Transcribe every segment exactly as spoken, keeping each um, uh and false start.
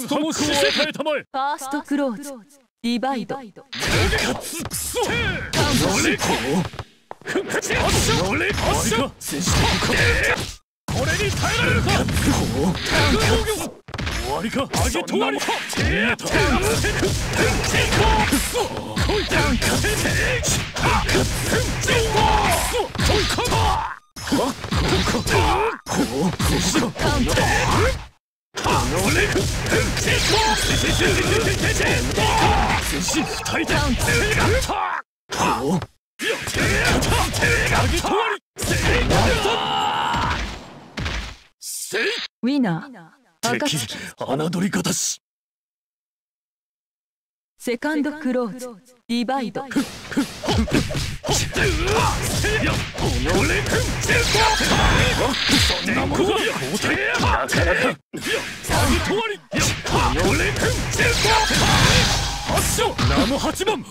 つとも死せたえたまえ。 ファーストクローズディバイド。 ガツクソノレコふんかちノレコシャこれに耐えられるか。終わりか。上げとわりテータクソこいたんかせてカツンチョーこいかだはっこここうしろカウンターノレクフンチコシシシシシシシシ二人でやったこうよテータテー上げとわりせいせいウィナー敵侮り方し。 セカンドクローズディバイド。 そんなものだ。なかなか下げとわり発症ナム八番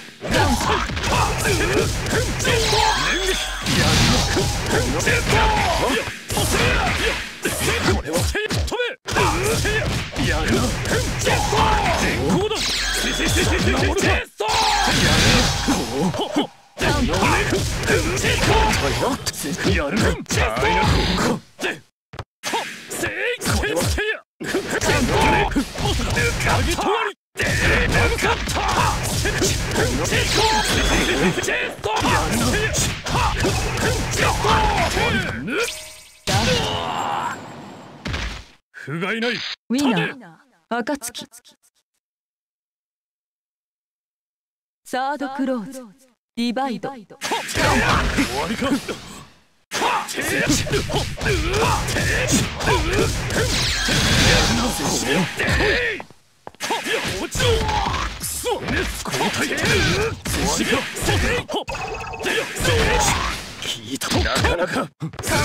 これは止めやるな絶好だ。そんなものだ。やるやるなあいなこでせいこれはせいや上げとわりでなかったやるな不甲斐ない。 ウィナー暁。サードクローズディバイド。 終わりか。聞いたとなかなか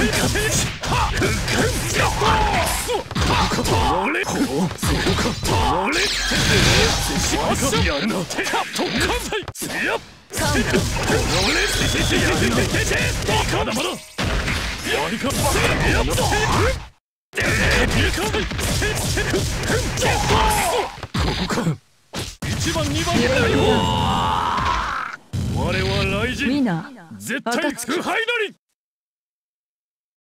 俺こうそうか俺やるな特艦隊やっまだまだやりかやっここかいちばんにばんだよ。我は雷神ウィナー絶対腐敗なり。